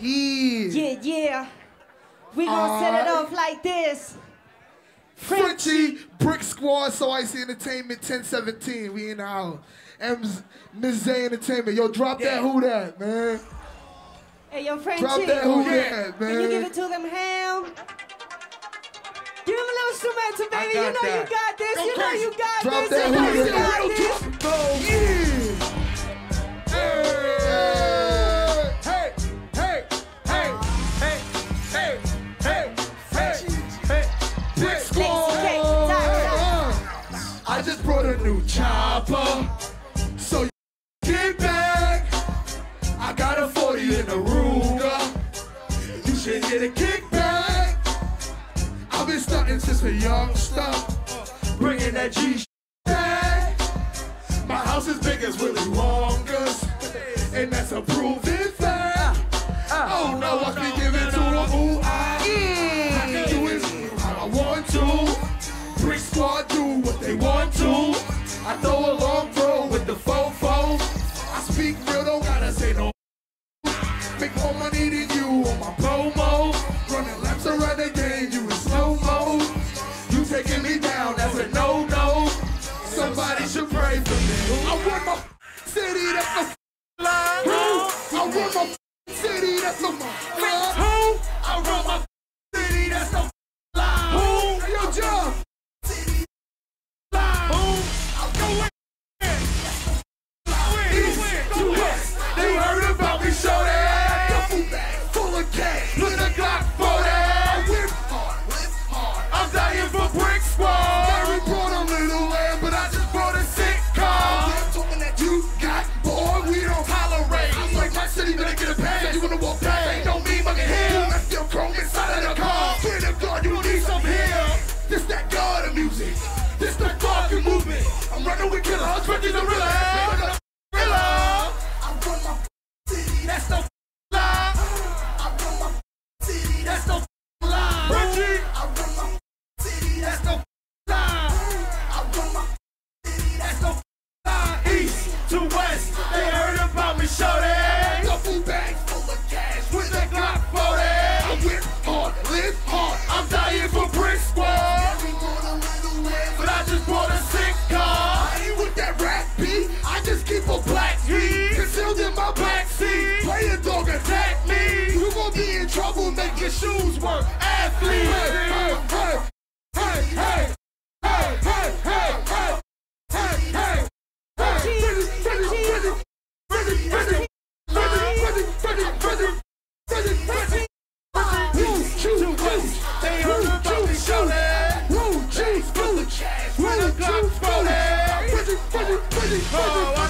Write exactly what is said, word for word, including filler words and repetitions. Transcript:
Yeah, yeah. We gonna set it off like this. Frenchie, Brick Squad, So Icy Entertainment, ten seventeen. We in the house. And Miz Zay Entertainment. Yo, drop yeah. that who that, man. Hey, yo, Frenchie. Drop that who that, man. Can you give it to them, ham? Give him a little instrumental, baby. You know that. You got this. Go you know crazy. You got drop this. That you know who you that. got this. Go, yeah. Hey, hey, hey, hey, hey, hey, hey, hey, Brick Squad. I just brought a new chopper, so you get back. I got a forty in the Ruger. You should hear the kickback. I've been stunting since a youngster, bringing that G back. My house is big as Willy Wonka's, and that's a proven fact. Oh no, I can give it to a ooh ah. I can do it how I want to. Brick Squad do what they want to. I throw a long throw with the fofo. I speak real, don't gotta say no. Make more money than you on my promo. Running laps around the game, you in slow-mo. You taking me down, that's a no-no. Somebody should pray for me. I run my city, that's the line. I run my city, that's the line. I run my city, that's the line. Hey, yo, John. They heard about me, show that. Duffel bag full of cash, with a Glock for that. I whip hard, whip hard. I'm dying for Brick Squad. Mary brought a little lamb, but I just brought a sick car. I'm talking that you got, boy, we don't tolerate. I'm like my city, gonna get a pass. You wanna walk past, ain't no me, mugging him. That's still chrome inside of the car. Swear to God, you need some here. This that God of music. This the fucking movement. I'm running with killers, Frenchie's a real ass. That's the lie. I run my city. That's the lie. Frenchie. I run my city. That's the lie. I run my city. That's the lie. East to west, they heard about me, show that. Duffel bag full of cash with a Glock for that. I whip hard, live hard. I'm dying for Brick Squad. But I just bought a sick car. I ain't with that rap beat. I just keep a black heat concealed in my backseat. Play a dog, attack me. You gon' be in trouble, make your shoes work. Athlete. Hey, hey, hey, hey, hey, hey, hey, hey, hey, hey, hey, ready, ready, ready, ready, ready, ready, ready, ready, ready, ready. Woo, choo, woo. They heard about me, show that. Woo, cheese, full of cash, with a Glock for that. Ready, ready, ready, ready.